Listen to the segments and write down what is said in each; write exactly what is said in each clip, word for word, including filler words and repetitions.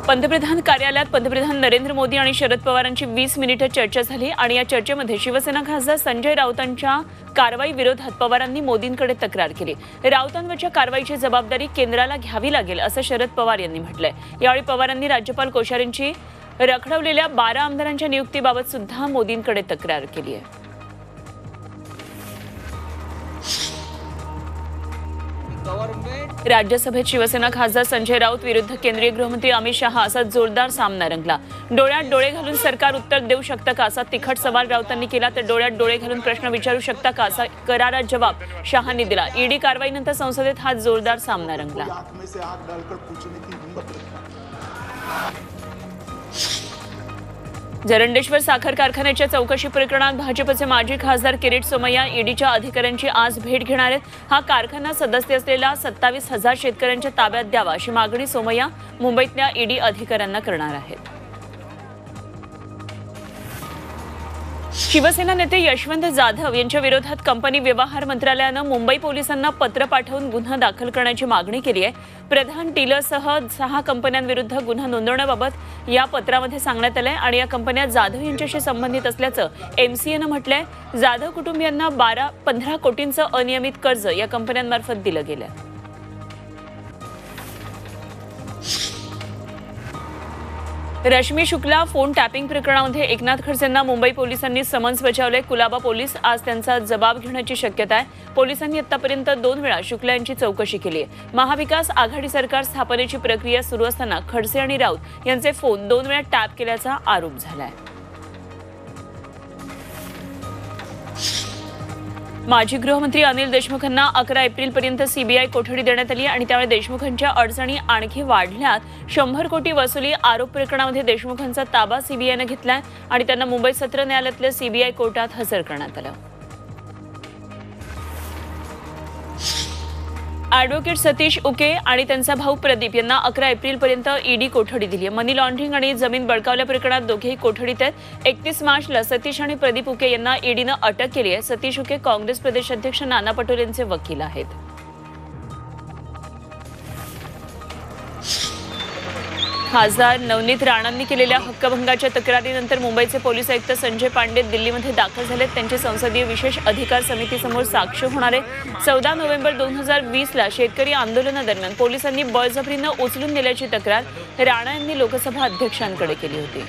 पंतप्रधान कार्यालयात पंतप्रधान नरेंद्र मोदी आणि शरद पवारांची वीस मिनिटं चर्चा झाली आणि या चर्चेमध्ये शिवसेना खासदार संजय राऊतांच्या कारवाई विरोधात पवारांनी मोदींकडे तक्रार केली। राऊतांवरच्या कारवाईची जबाबदारी केंद्राला घ्यावी लागेल असं शरद पवार यांनी म्हटलंय। यावेळी पवारांनी राज्यपाल कोश्यारींची रखडवलेल्या बारा आमदारांच्या नियुक्तीबाबत सुद्धा मोदींकडे तक्रार केली आहे। राज्यसभेत शिवसेना खासदार संजय राऊत विरुद्ध केंद्रीय गृहमंत्री अमित शहा असा जोरदार सामना रंगला। डोळ्यात डोळे घालून सरकार उत्तर देऊ शकतं का असा तिखट सवाल राऊतांनी केला, तर डोळ्यात डोळे घालून प्रश्न विचारू शकता का असा करारा जवाब शहांनी दिला। ईडी कारवाईनंतर संसदेत हा जोरदार सामना रंगला। जरंडेश्वर साखर कारखान्याच्या चौकशी प्रकरणात भाजपचे माजी खासदार किरीट सोमय्या ईडीच्या अधिकाऱ्यांची आज भेट घेणार आहेत। हा कारखाना सदस्य असलेल्या सत्तावीस हजार शेतकऱ्यांच्या ताब्यात द्यावा अशी मागणी सोमय्या मुंबईतल्या ईडी अधिकाऱ्यांना करणार आहेत। शिवसेना नेते यशवंत जाधव यांच्या विरोधात कंपनी व्यवहार मंत्रालयानं मुंबई पोलिसांना पत्र पाठवून गुन्हा दाखल करण्याची मागणी केली आहे। प्रधान डीलरसह सहा कंपन्यांविरुद्ध गुन्हा नोंदवण्याबाबत या पत्रामध्ये सांगण्यात आलंय आणि या कंपन्या जाधव यांच्याशी संबंधित असल्याचं एमसीएनं म्हटलंय। जाधव कुटुंबियांना बारा पंधरा कोटींचं अनियमित कर्ज या कंपन्यांमार्फत दिलं गेलं। रश्मी शुक्ला फोन टॅपिंग प्रकरणामध्ये एकनाथ खडसेंना मुंबई पोलिसांनी समन्स बजावले। कुलाबा पोलीस आज त्यांचा जबाब घेण्याची शक्यता आहे। पोलिसांनी आतापर्यंत दोन वेळा शुक्ला यांची चौकशी केली आहे। महाविकास आघाडी सरकार स्थापनेची प्रक्रिया सुरू असताना खडसे आणि राऊत यांचे फोन दोन वेळा टॅप केल्याचा आरोप झालाय। माजी गृहमंत्री अनिल देशमुखांना अकरा एप्रिलपर्यंत सीबीआय कोठडी देण्यात आली आणि त्यामुळे देशमुखांच्या अडचणी आणखी वाढल्यात। शंभर कोटी वसुली आरोप प्रकरणामध्ये देशमुखांचा ताबा सीबीआयने घेतलाय आणि त्यांना मुंबई सत्र न्यायालयातल्या सीबीआय कोर्टात हजर करण्यात आलं। ॲडव्होकेट सतीश उके आणि त्यांचा भाऊ प्रदीप यांना अकरा एप्रिलपर्यंत ईडी कोठडी दिली आहे। मनी लॉन्ड्रिंग आणि जमीन बळकावल्या प्रकरणात दोघेही कोठडीत आहेत। एकतीस मार्चला सतीश आणि प्रदीप उके यांना ईडीनं अटक केली आहे। सतीश उके काँग्रेस प्रदेशाध्यक्ष नाना पटोले यांचे वकील आहेत। खासदार नवनीत राणांनी केलेल्या हक्कभंगाच्या तक्रारीनंतर मुंबईचे पोलीस आयुक्त संजय पांडे दिल्लीमध्ये दाखल झालेत। त्यांची संसदीय विशेष अधिकार समितीसमोर साक्ष होणार आहे। चौदा नोव्हेंबर दोन हजार वीस ला शेतकरी आंदोलनादरम्यान पोलिसांनी बळजबरीनं उचलून नेल्याची तक्रार राणा यांनी लोकसभा अध्यक्षांकडे केली होती।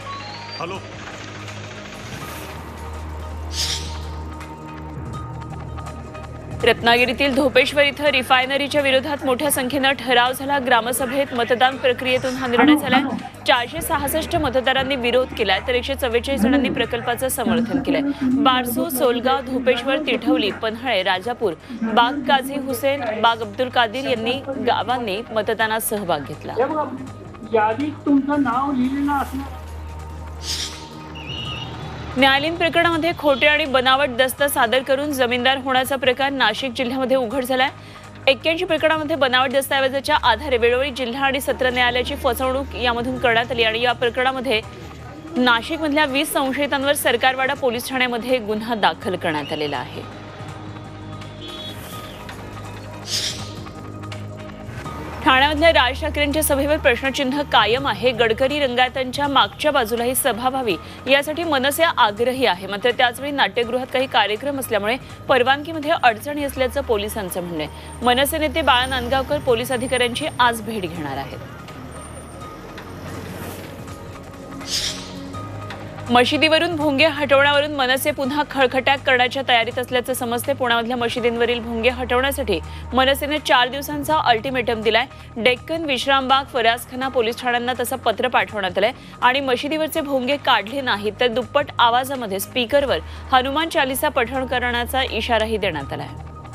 रत्नागिरीतील धोपेश्वर इथं रिफायनरीच्या विरोधात मोठ्या संख्येनं ठराव झाला। ग्रामसभेत मतदान प्रक्रियेतून हा निर्णय झालाय। चारशे सहासष्ट मतदारांनी विरोध केलाय तर एकशे चव्वेचाळीस जणांनी प्रकल्पाचं समर्थन केलंय। बारसू, सोलगाव, धोपेश्वर, तिठवली, पन्हाळे, राजापूर, बाग काझी हुसेन, बाग अब्दुल कादिर यांनी गावांनी मतदानात सहभाग घेतला। न्यायालयीन प्रकरणामध्ये खोटे आणि बनावट दस्त सादर करून जमीनदार होण्याचा प्रकार नाशिक जिल्ह्यामध्ये उघड झालाय। एक्क्याऐंशी प्रकरणामध्ये बनावट दस्तावेजाच्या आधारे वेळोवेळी जिल्हा आणि सत्र न्यायालयाची फसवणूक यामधून करण्यात आली आणि या प्रकरणामध्ये नाशिकमधल्या वीस संशयितांवर सरकारवाडा पोलीस ठाण्यामध्ये गुन्हा दाखल करण्यात आलेला आहे। ठाण्यामधल्या राज ठाकरेंच्या सभेवर प्रश्नचिन्ह कायम आहे। गडकरी रंगायतांच्या मागच्या बाजूला ही सभा व्हावी यासाठी मनसे आग्रही आहे, मात्र त्याचवेळी नाट्यगृहात काही कार्यक्रम असल्यामुळे परवानगीमध्ये अडचणी असल्याचं पोलिसांचं म्हणणं आहे। मनसे नेते बाळा नांदगावकर पोलीस अधिकाऱ्यांची आज भेट घेणार आहेत। मशिदीवरून भोंगे हटवण्यावरून मनसे पुन्हा खळखटाक करण्याच्या तयारीत असल्याचं समजते। पुण्यामधल्या मशिदींवरील भोंगे हटवण्यासाठी मनसेने चार दिवसांचा अल्टिमेटम दिलाय। डेक्कन, विश्रामबाग, फरासखाना पोलीस ठाण्यांना तसं पत्र पाठवण्यात आलंय आणि मशिदीवरचे भोंगे काढले नाहीत तर दुप्पट आवाजामध्ये स्पीकरवर हनुमान चालीसा पठण करण्याचा इशाराही देण्यात आलाय।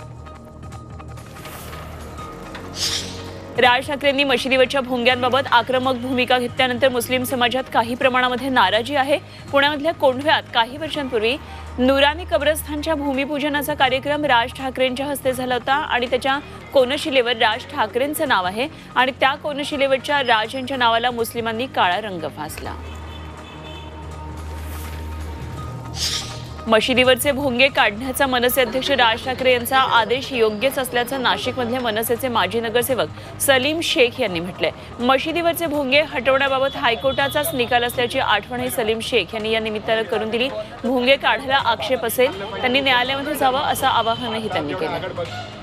राज ठाकरेंनी मशिदीवरच्या भोंग्यांबाबत आक्रमक भूमिका घेतल्यानंतर मुस्लिम समाजात काही प्रमाणामध्ये नाराजी आहे। पुण्यामधल्या कोंढव्यात काही वर्षांपूर्वी नुरानी कब्रस्थानच्या भूमिपूजनाचा कार्यक्रम राज ठाकरेंच्या हस्ते झाला होता आणि त्याच्या कोनशिलेवर राज ठाकरेंचं नाव आहे आणि त्या कोनशिलेवरच्या राज यांच्या नावाला मुस्लिमांनी काळा रंग फासला। मशिदीवरचे भोंगे काढण्याचा मनसे अध्यक्ष राज ठाकरे यांचा आदेश योग्यच असल्याचं नाशिकमधले मनसेचे माजी नगरसेवक सलीम शेख यांनी म्हटलंय. मशिदीवरचे भोंगे हटवण्याबाबत हायकोर्टाचाच निकाल असल्याची आठवणही सलीम शेख यांनी या निमित्तानं करून दिली. भोंगे काढायला आक्षेप असेल त्यांनी न्यायालयामध्ये जावं असं आवाहनही त्यांनी केलं.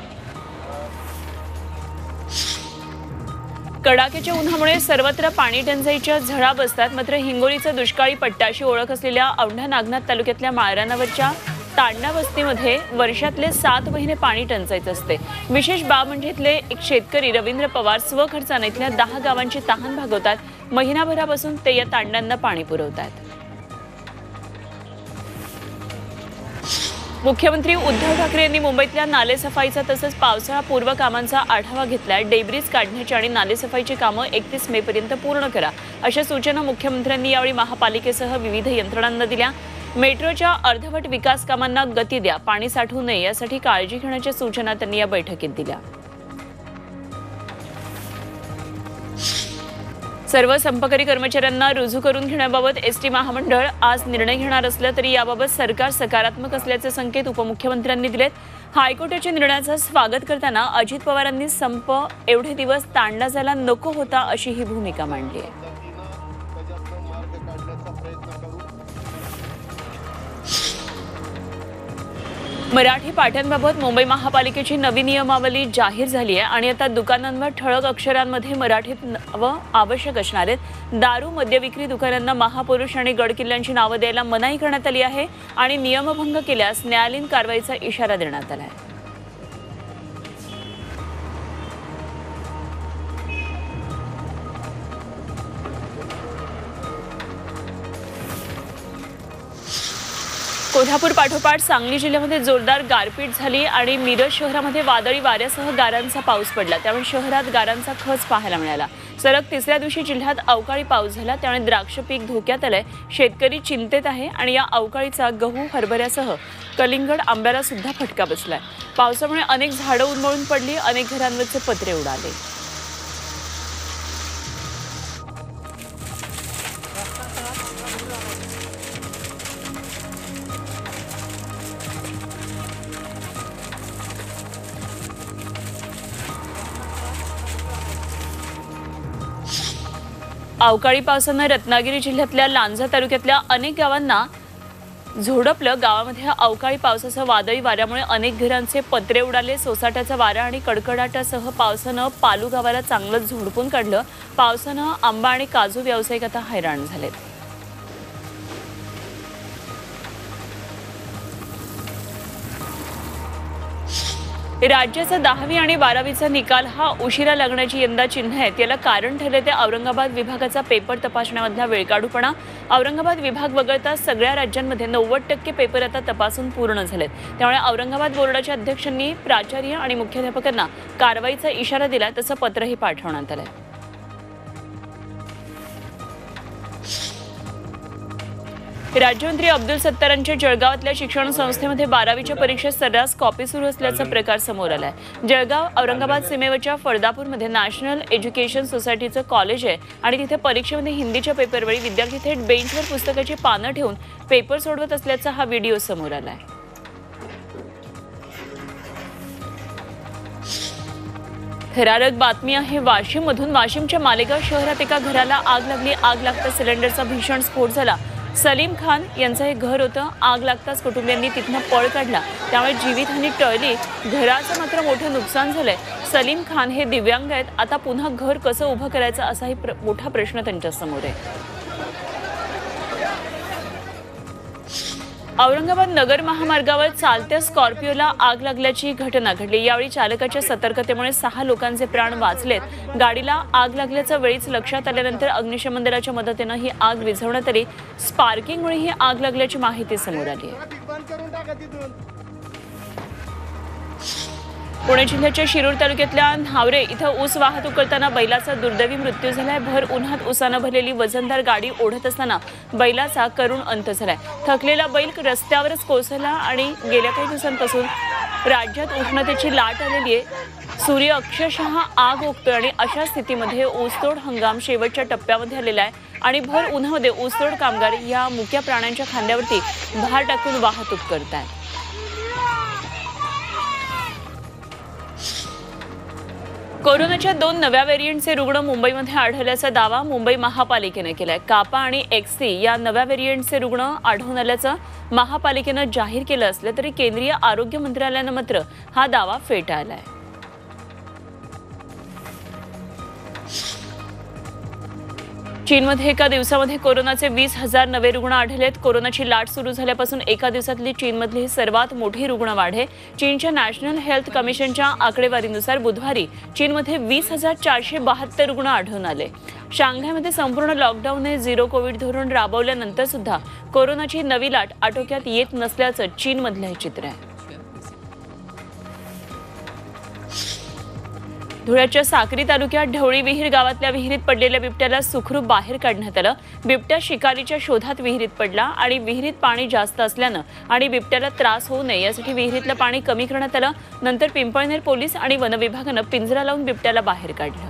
कडाक्याच्या उन्हामुळे सर्वत्र पाणी टंचाईच्या झळा बसतात. मात्र हिंगोलीचा दुष्काळी पट्टा अशी ओळख असलेल्या औंढा नागनाथ तालुक्यातल्या माळरानावरच्या तांडा वस्तीमध्ये वर्षातले सात महिने पाणी टंचाईच असते. विशेष बाब म्हणजे इथले एक शेतकरी रवींद्र पवार स्वखर्चाने इथल्या दहा गावांची तहान भागवतात. महिनाभरापासून ते या तांड्यांना पाणी पुरवतात. मुख्यमंत्री उद्धव ठाकरे यांनी मुंबईतल्या नालेसफाईचा तसंच पावसाळापूर्व कामांचा आढावा घेतलाय. डेब्रिज काढण्याची आणि नालेसफाईची कामं एकतीस मे पर्यंत पूर्ण करा अशा सूचना मुख्यमंत्र्यांनी यावेळी महापालिकेसह विविध यंत्रणांना दिल्या. मेट्रोच्या अर्धवट विकास कामांना गती द्या, पाणी साठवू नये यासाठी काळजी घेण्याच्या सूचना त्यांनी या बैठकीत दिल्या. सर्व संपकरी कर्मचाऱ्यांना रुजू करून घेण्याबाबत एसटी महामंडळ आज निर्णय घेणार असलं तरी याबाबत सरकार सकारात्मक असल्याचे संकेत उपमुख्यमंत्र्यांनी दिलेत. हायकोर्टाच्या निर्णयाचं स्वागत करताना अजित पवारांनी संप एवढे दिवस ताणला जायला नको होता अशी ही भूमिका मांडली आहे. मराठी पाट्यांबाबत मुंबई महापालिकेची नवी नियमावली जाहीर झाली आहे आणि आता दुकानांवर ठळक अक्षरांमध्ये मराठीत नावं आवश्यक असणार आहेत. दारू मद्य विक्री दुकानांना महापुरुष आणि गड किल्ल्यांची नावं द्यायला मनाई करण्यात आली आहे आणि नियमभंग केल्यास न्यायालयीन कारवाईचा इशारा देण्यात आला आहे. कोल्हापूर पाठोपाठ सांगली जिल्ह्यामध्ये जोरदार गारपीट झाली आणि मिरज शहरामध्ये वादळी वाऱ्यासह गारांचा पाऊस पडला. त्यामुळे शहरात गारांचा खच पाहायला मिळाला. सलग तिसऱ्या दिवशी जिल्ह्यात अवकाळी पाऊस झाला. त्यामुळे द्राक्ष पीक धोक्यात आलंय. शेतकरी चिंतेत आहे आणि या अवकाळीचा गहू हरभऱ्यासह कलिंगड आंब्याला सुद्धा फटका बसलाय. पावसामुळे अनेक झाडं उन्मळून पडली, अनेक घरांवरचे पत्रे उडाले. अवकाळी पावसानं रत्नागिरी जिल्ह्यातल्या लांजा तालुक्यातल्या अनेक गावांना झोडपलं. गावामध्ये अवकाळी पावसासह वादळी वाऱ्यामुळे अनेक घरांचे पत्रे उडाले. सोसाट्याचा वारा आणि कडकडाटासह पावसानं पालू गावाला चांगलंच झोडपून काढलं. पावसानं आंबा आणि काजू व्यावसायिक आता हैराण झालेत. राज्याचा दहावी आणि बारावीचा निकाल हा उशिरा लागण्याची यंदा चिन्ह आहेत. याला कारण ठरले ते औरंगाबाद विभागाचा पेपर तपासण्यामधला वेळकाढूपणा. औरंगाबाद विभाग वगळता सगळ्या राज्यांमध्ये नव्वद टक्के पेपर आता तपासून पूर्ण झालेत. त्यामुळे औरंगाबाद बोर्डाच्या अध्यक्षांनी प्राचार्य आणि मुख्याध्यापकांना कारवाईचा इशारा दिला, तसं पत्रही पाठवण्यात आलंय. राज्यमंत्री अब्दुल सत्तारांच्या जळगावातल्या शिक्षण संस्थेमध्ये बारावीच्या परीक्षेत सर्रास कॉपी सुरू असल्याचा प्रकार समोर आलाय. जळगाव औरंगाबाद सीमेवरच्या फळदापूरमध्ये नॅशनल एज्युकेशन सोसायटीचं कॉलेज आहे आणि तिथे परीक्षेमध्ये हिंदीच्या पेपरवेळी विद्यार्थी थेट बेंचवर पुस्तकाची पानं ठेवून पेपर सोडवत असल्याचा हा व्हिडिओ समोर आलाय. थरारक बातमी आहे वाशिममधून. वाशिमच्या मालेगाव शहरात एका घराला आग लागली. आग लागताच सिलेंडरचा भीषण स्फोट झाला. सलीम खान यांचं हे घर होतं. आग लागताच कुटुंबियांनी तिथनं पळ काढला. त्यामुळे जीवितहानी टळली. घराचं मात्र मोठं नुकसान झालंय. सलीम खान हे दिव्यांग आहेत. आता पुन्हा घर कसं उभं करायचं असाही मोठा प्रश्न त्यांच्यासमोर आहे. औरंगाबाद नगर महामार्गावर चालत्या स्कॉर्पिओला आग लागल्याची घटना घडली. यावेळी चालकाच्या सतर्कतेमुळे सहा लोकांचे प्राण वाचलेत. गाडीला आग लागल्याचं वेळीच लक्षात आल्यानंतर अग्निशमन दलाच्या मदतीनं ही आग विझवण्यात आली. स्पार्किंगमुळे ही आग लागल्याची माहिती समोर आली आहे. पुणे जिल्ह्याच्या शिरूर तालुक्यातल्या न्हावरे इथं ऊस वाहतूक करताना बैलाचा दुर्दैवी मृत्यू झालाय. भर उन्हात ऊसानं भरलेली वजनदार गाडी ओढत असताना बैलाचा करुण अंत झालाय. थकलेला बैल रस्त्यावरच कोसळला आणि गेल्या काही दिवसांपासून राज्यात उष्णतेची लाट आलेली आहे. सूर्य अक्षरशः आग ओकतोय आणि अशा स्थितीमध्ये ऊसतोड हंगाम शेवटच्या टप्प्यामध्ये आलेला आहे आणि भर उन्हामध्ये ऊसतोड कामगार या मुक्या प्राण्यांच्या खांद्यावरती भार टाकून वाहतूक करतात। कोरोनाच्या दोन नव्या व्हेरिएंटचे रुग्ण मुंबईमध्ये आढळल्याचा दावा मुंबई महापालिकेने केलाय। कापा आणि एक्सी या नव्या व्हेरिएंटचे रुग्ण आढळून आल्याचं महापालिकेने जाहीर केलं असलं तरी केंद्रीय आरोग्य मंत्रालयानं मात्र हा दावा फेटाळलाय। चीनमध्ये एका दिवसामध्ये कोरोनाचे वीस हजार नवे रुग्ण आढळलेत। कोरोनाची लाट सुरू झाल्यापासून एका दिवसातली चीनमधली सर्वात मोठी रुग्ण वाढ आहे। चीनच्या नॅशनल हेल्थ कमिशनच्या आकडेवारीनुसार बुधवारी चीनमध्ये वीस हजार चारशे बहात्तर रुग्ण आढळून आले। शांघायमध्ये संपूर्ण लॉकडाऊनने झिरो कोविड धोरण राबवल्यानंतर सुद्धा कोरोनाची नवी लाट आटोक्यात येत नसल्याचं चीनमधलं हे चित्र आहे। धुळ्याच्या साक्री तालुक्यात ढवळी विहीर गावातल्या विहिरीत पडलेल्या बिबट्याला सुखरूप बाहेर काढण्यात आलं। बिबट्या शिकारीच्या शोधात विहिरीत पडला आणि विहिरीत पाणी जास्त असल्यानं आणि बिबट्याला त्रास होऊ नये यासाठी विहिरीतलं पाणी कमी करण्यात आलं। नंतर पिंपळनेर पोलीस आणि वन विभागानं पिंजरा लावून बिबट्याला बाहेर काढलं।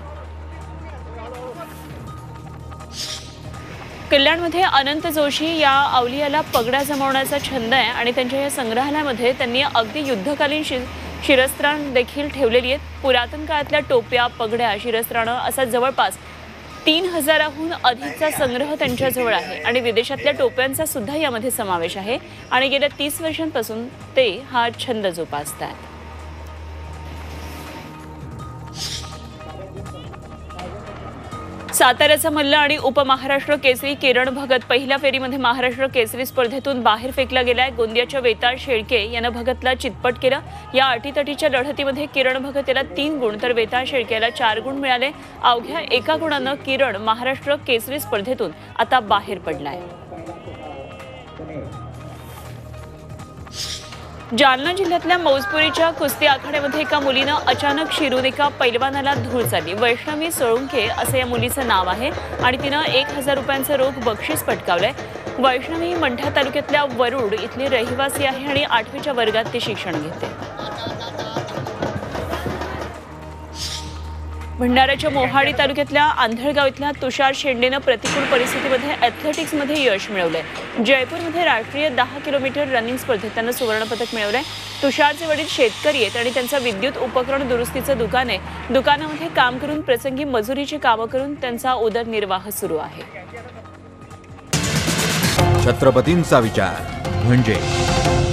कल्याणमध्ये अनंत जोशी या अवलियाला पगड्या जमवण्याचा छंद आहे आणि त्यांच्या या संग्रहालयामध्ये त्यांनी अगदी युद्धकालीन शि शिरस्त्राण देखील ठेवलेली आहेत। पुरातन काळातल्या टोप्या, पगड्या, शिरस्त्राणं असा जवळपास तीन हजाराहून अधिकचा संग्रह त्यांच्याजवळ आहे आणि विदेशातल्या टोप्यांचा सुद्धा यामध्ये समावेश आहे आणि गेल्या तीस वर्षांपासून ते हा छंद जोपासतात। साताऱ्याचा मल्ल आणि उपमहाराष्ट्र केसरी किरण भगत पहिल्या फेरीमध्ये महाराष्ट्र केसरी स्पर्धेतून बाहेर फेकला गेलाय। गोंदियाच्या वेताळ शेळके यानं भगतला चितपट केलं। या अटीतटीच्या लढतीमध्ये किरण भगत याला तीन गुण तर वेताळ शेळके याला चार गुण मिळाले। अवघ्या एका गुणानं किरण महाराष्ट्र केसरी स्पर्धेतून आता बाहेर पडलाय। जालना जिल्ह्यातल्या मौजपुरीच्या कुस्ती आखाड्यामध्ये एका मुलीनं अचानक शिरून एका पैलवानाला धूळ चालली। वैष्णवी सोळुंखे असं या मुलीचं नाव आहे आणि तिनं एक हजार रुपयांचं रोख बक्षीस पटकावलंय। वैष्णवी मंठा तालुक्यातल्या वरुड इथली रहिवासी आहे आणि आठवीच्या वर्गात ती शिक्षण घेते। भंडाऱ्याच्या मोहाडी तालुक्यातल्या आंधळगाव इथल्या तुषार शेंडेनं प्रतिकूल परिस्थितीमध्ये ॲथलेटिक्समध्ये यश मिळवलंय। जयपूरमध्ये राष्ट्रीय दहा किलोमीटर रनिंग स्पर्धेत त्यानं सुवर्णपदक मिळवलंय। तुषारचे वडील शेतकरी आहेत आणि त्यांचं विद्युत उपकरण दुरुस्तीचं दुकान आहे। दुकानामध्ये काम करून प्रसंगी मजुरीची कामं करून त्यांचा उदरनिर्वाह सुरू आहे। छत्रपतींचा विचार म्हणजे